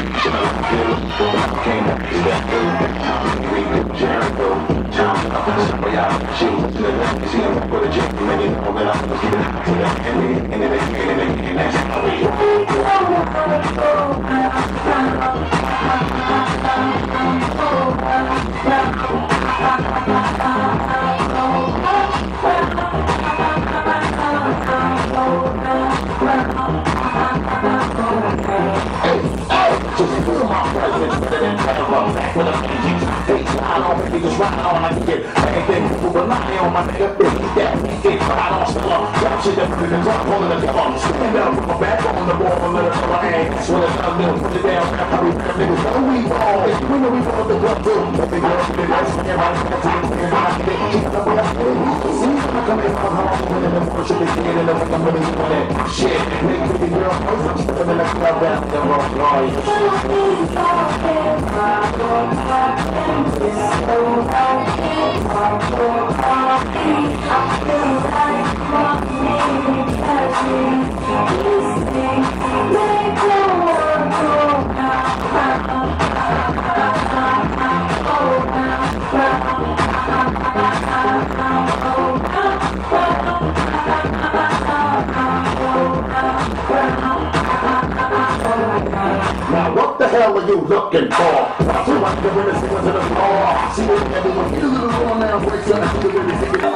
Niggas riding on like shit. Anything people rely on my nigga. That get fried on still up. That shit that put in the drop on the devil. Stand up with my back on the wall and let it go hang. Swing it down, little put it down. I remember niggas when we ball. When we ball the blood too. The big girl did that. Everybody got to the thing. I get keep up with that. See, I come in from home. When in the worship is dead and I'm really doing that shit. Nigga, pretty girl. I'm still in the club down the road. Now what the hell are you looking for? See what the winners to the floor. See what everyone get a little on now, breaks up, see what everything.